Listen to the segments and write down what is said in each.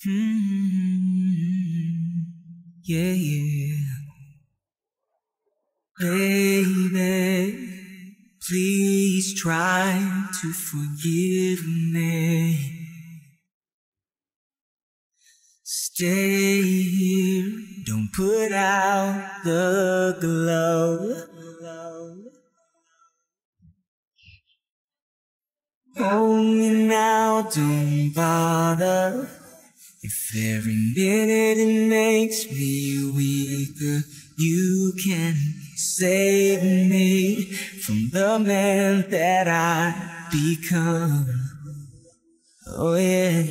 Yeah, yeah. Baby, please try to forgive me. Stay here, don't put out the glow. Hold me now, don't bother. If every minute it makes me weaker, you can save me from the man that I become. Oh yeah.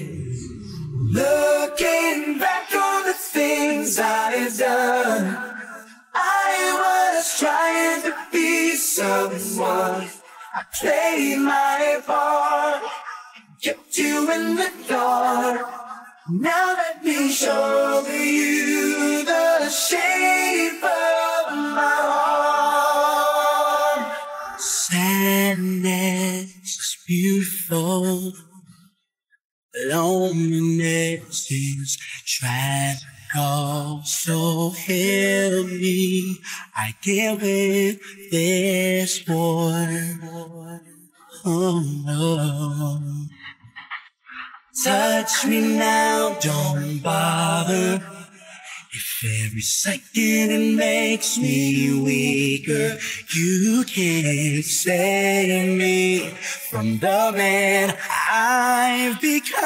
Looking back on the things I've done, I was trying to be someone. I played my part, kept you in the dark. Now let me show you the shape of my heart. Sadness is beautiful. Loneliness is tragical. So help me, I can't with this boy. Oh no. Touch me now, don't bother. If every second it makes me weaker, you can't save me from the man I've become.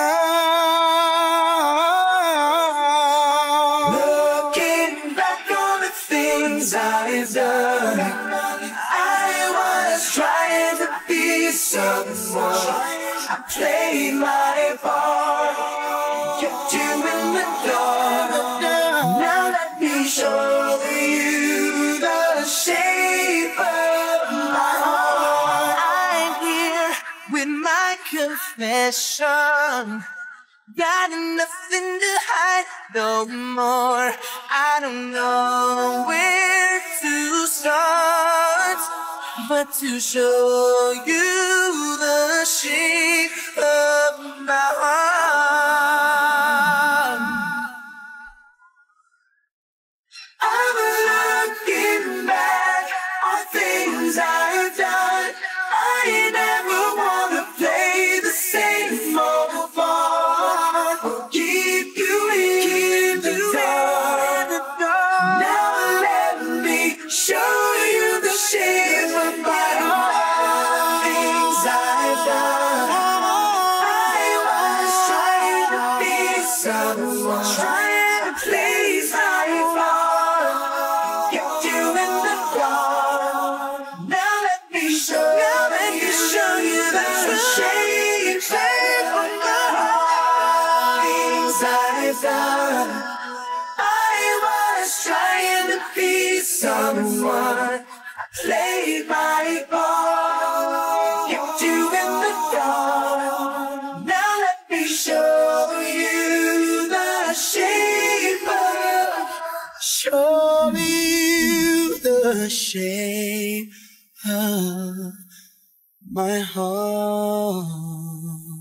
Looking back on the things I've done, I was trying to be someone. I played my part, kept you in the dark. Now let me show you the shape of my heart. I'm here with my confession. Got nothing to hide no more. I don't know where to start, but to show you the shape of my heart. I'm looking back on things I've done. I never wanna play the same old part or keep you in the dark. Now let me show you the shape of my heart. Things I've done, I was trying to be someone, trying to please my heart, kept you in the dark. Now let me show you the shape of my heart. Things I've done, I was trying to be someone. I played my part, kept you in the dark. Now let me show you the shape of, show you the shape of my heart.